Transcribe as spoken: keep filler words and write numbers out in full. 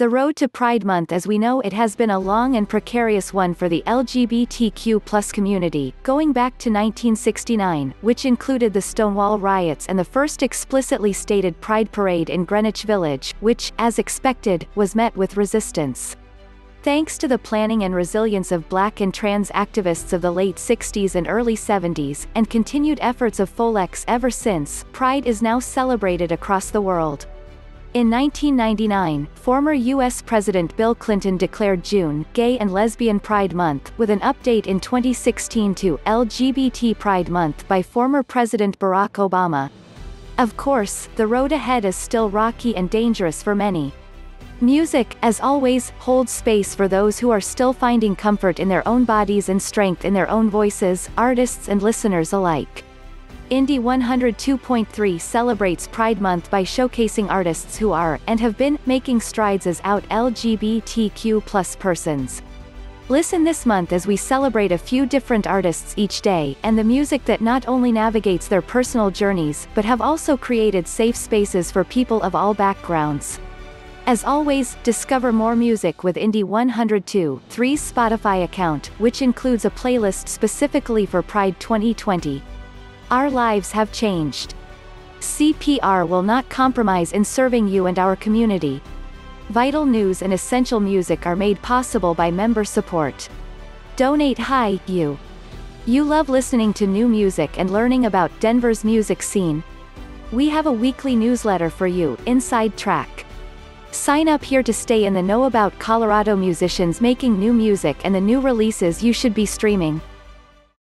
The road to Pride Month, as we know it, has been a long and precarious one for the L G B T Q plus community, going back to nineteen sixty-nine, which included the Stonewall riots and the first explicitly stated Pride Parade in Greenwich Village, which, as expected, was met with resistance. Thanks to the planning and resilience of Black and trans activists of the late sixties and early seventies, and continued efforts of folks ever since, Pride is now celebrated across the world. In nineteen ninety-nine, former U S President Bill Clinton declared June Gay and Lesbian Pride Month, with an update in twenty sixteen to L G B T Pride Month by former President Barack Obama. Of course, the road ahead is still rocky and dangerous for many. Music, as always, holds space for those who are still finding comfort in their own bodies and strength in their own voices, artists and listeners alike. Indie one oh two point three celebrates Pride Month by showcasing artists who are, and have been, making strides as out L G B T Q plus persons. Listen this month as we celebrate a few different artists each day, and the music that not only navigates their personal journeys, but have also created safe spaces for people of all backgrounds. As always, discover more music with Indie one oh two point three's Spotify account, which includes a playlist specifically for Pride twenty twenty. Our lives have changed. C P R will not compromise in serving you and our community. Vital news and essential music are made possible by member support. Donate. Hi, you. You love listening to new music and learning about Denver's music scene? We have a weekly newsletter for you, Inside Track. Sign up here to stay in the know about Colorado musicians making new music and the new releases you should be streaming.